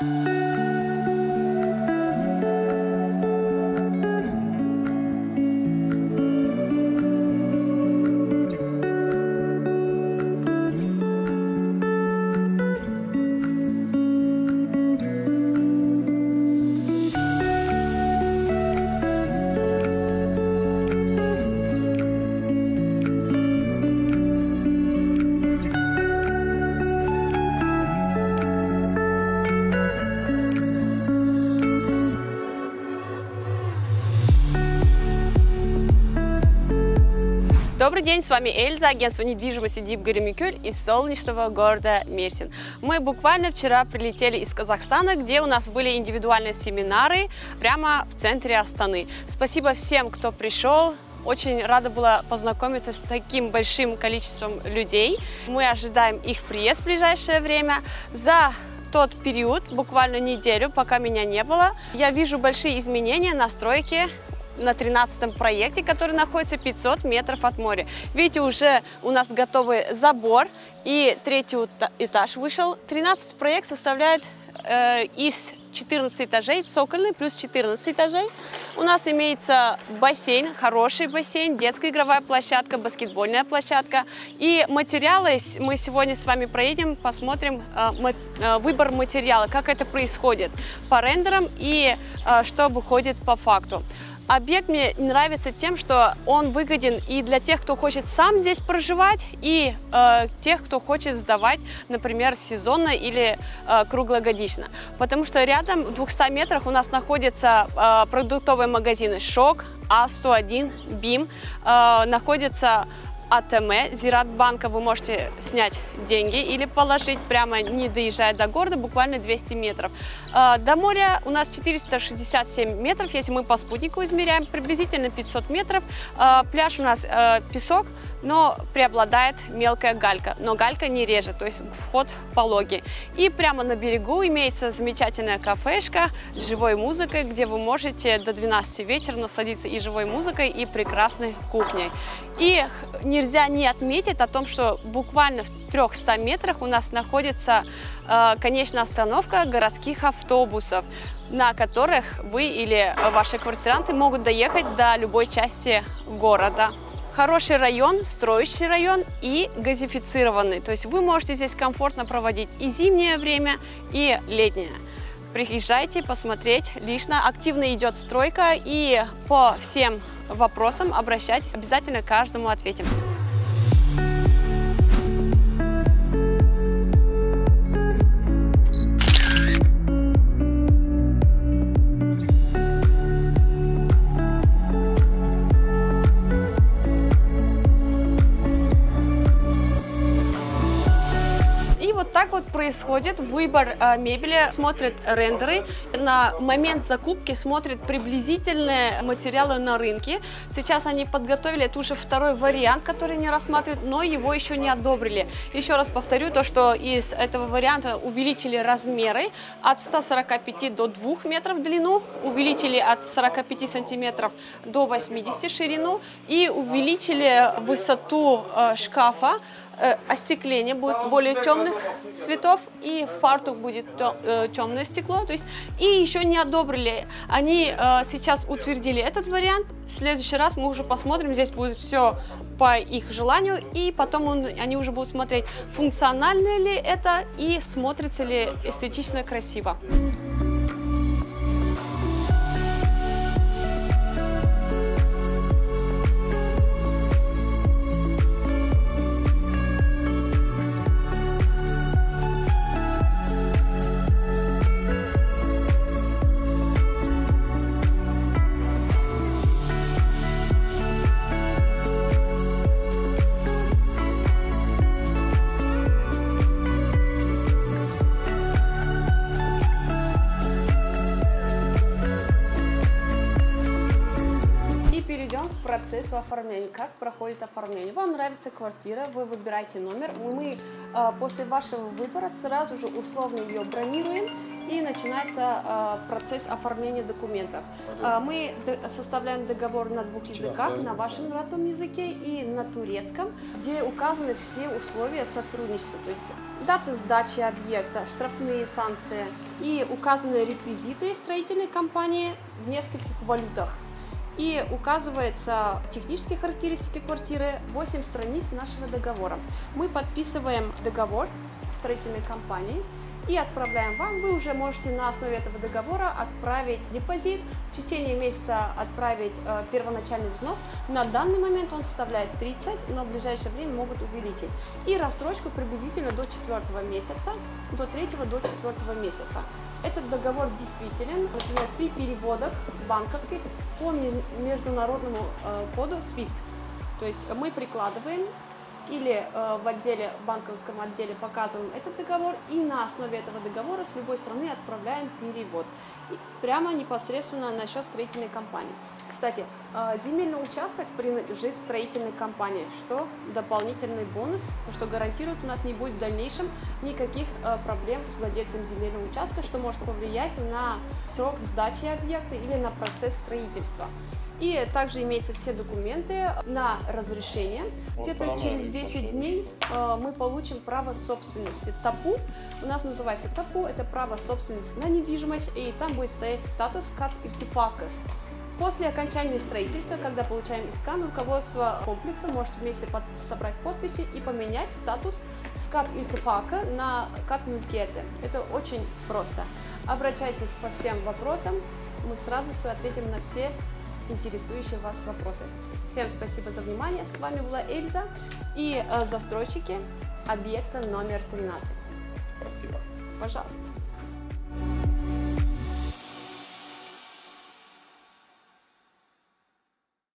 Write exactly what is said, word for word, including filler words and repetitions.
Добрый день, с вами Эльза, агентство недвижимости Дип Горемикюль из солнечного города Мерсин. Мы буквально вчера прилетели из Казахстана, где у нас были индивидуальные семинары прямо в центре Астаны. Спасибо всем, кто пришел. Очень рада была познакомиться с таким большим количеством людей. Мы ожидаем их приезд в ближайшее время. За тот период, буквально неделю, пока меня не было, я вижу большие изменения на стройке на тринадцатом проекте, который находится пятьсот метров от моря. Видите, уже у нас готовый забор и третий этаж вышел. тринадцатый проект составляет э, из четырнадцати этажей, цокольный плюс четырнадцать этажей. У нас имеется бассейн, хороший бассейн, детская игровая площадка, баскетбольная площадка. И материалы мы сегодня с вами проедем, посмотрим э, мат, э, выбор материала, как это происходит по рендерам и э, что выходит по факту. Объект мне нравится тем, что он выгоден и для тех, кто хочет сам здесь проживать, и э, тех, кто хочет сдавать, например, сезонно или э, круглогодично. Потому что рядом в двухстах метрах у нас находятся э, продуктовые магазины «Шок», А сто один, БИМ, э, находится АТМ, Зиратбанка, вы можете снять деньги или положить прямо, не доезжая до города, буквально двести метров. До моря у нас четыреста шестьдесят семь метров, если мы по спутнику измеряем, приблизительно пятьсот метров. Пляж у нас песок, но преобладает мелкая галька, но галька не режет, то есть вход пологий. И прямо на берегу имеется замечательная кафешка с живой музыкой, где вы можете до двенадцати вечера насладиться и живой музыкой, и прекрасной кухней. И нельзя не отметить о том, что буквально в трёхстах метрах у нас находится э, конечная остановка городских автобусов, на которых вы или ваши квартиранты могут доехать до любой части города. Хороший район, строящий район и газифицированный, то есть вы можете здесь комфортно проводить и зимнее время, и летнее. Приезжайте посмотреть лично, активно идет стройка, и по всем вопросам обращайтесь, обязательно каждому ответим. Так вот происходит выбор э, мебели, смотрят рендеры, на момент закупки смотрят приблизительные материалы на рынке. Сейчас они подготовили, это уже второй вариант, который не рассматривают, но его еще не одобрили. Еще раз повторю то, что из этого варианта увеличили размеры от ста сорока пяти до двух метров в длину, увеличили от сорока пяти сантиметров до восьмидесяти ширину и увеличили высоту э, шкафа. Остекление будет более темных цветов, и фартук будет темное стекло. То есть, и еще не одобрили. Они э, сейчас утвердили этот вариант. В следующий раз мы уже посмотрим. Здесь будет все по их желанию. И потом он, они уже будут смотреть, функционально ли это и смотрится ли эстетично красиво. К процессу оформления. Как проходит оформление? Вам нравится квартира, вы выбираете номер. Мы э, после вашего выбора сразу же условно ее бронируем и начинается э, процесс оформления документов. Э, мы составляем договор на двух языках, на вашем родном языке и на турецком, где указаны все условия сотрудничества, то есть дата сдачи объекта, штрафные санкции и указаны реквизиты строительной компании в нескольких валютах. И указываются технические характеристики квартиры, восемь страниц нашего договора. Мы подписываем договор строительной компании и отправляем вам. Вы уже можете на основе этого договора отправить депозит, в течение месяца отправить э, первоначальный взнос. На данный момент он составляет тридцать, но в ближайшее время могут увеличить. И рассрочку приблизительно до четвертого месяца, до третьего, до четвертого месяца. Этот договор действителен, например, при переводах банковских по международному э, коду свифт. То есть мы прикладываем или э, в отделе, банковском отделе показываем этот договор и на основе этого договора с любой страны отправляем перевод. И прямо непосредственно на счет строительной компании. Кстати, э, земельный участок принадлежит строительной компании, что дополнительный бонус, что гарантирует, у нас не будет в дальнейшем никаких э, проблем с владельцем земельного участка, что может повлиять на срок сдачи объекта или на процесс строительства. И также имеются все документы на разрешение. Где-то через десять дней э, мы получим право собственности. ТАПУ у нас называется ТАПУ, это право собственности на недвижимость, и там будет стоять статус как иртифака. После окончания строительства, когда получаем искан, руководство комплекса может вместе под, собрать подписи и поменять статус с как иртифака на как мюлькеты. Это очень просто. Обращайтесь по всем вопросам, мы с радостью ответим на все интересующие вас вопросы. Всем спасибо за внимание. С вами была Эльза и э, застройщики объекта номер тринадцать. Спасибо. Пожалуйста.